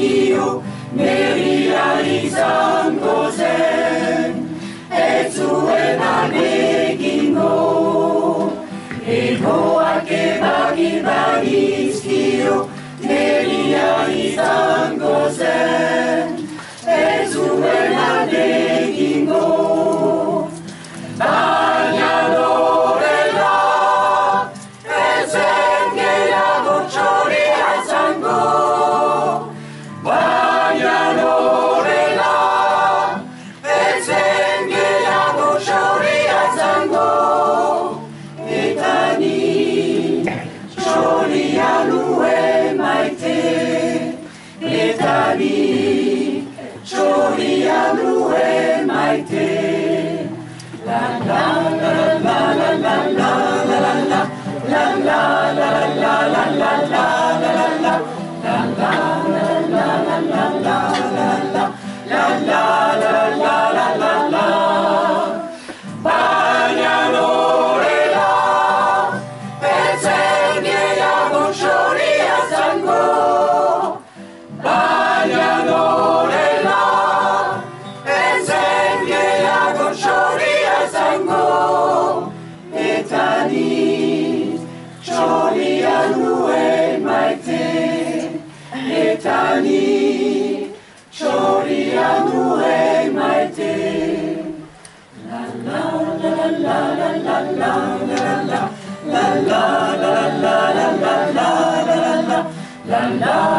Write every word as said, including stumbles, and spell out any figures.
izkio, neria izango zen, ez zuenan egingo. Egoak ebaki bagizkio, neria izango zen, ez zuenan egingo. Baina lorela, ez zen gehiago txoria izango. Baina lorela, ez zen gehiago txoria izango. Eta ni txoria nuen maite, eta ni txoria nuen maite. La la la la la la la la la la la la la la la la la la Baina lorela, ez zen gehiago txoria izango. Baina lorela, ez zen gehiago txoria izango. Eta ni txoria nuen maite, eta ni txoria nuen maite. La la la la la la la la la la la la la la la la la la la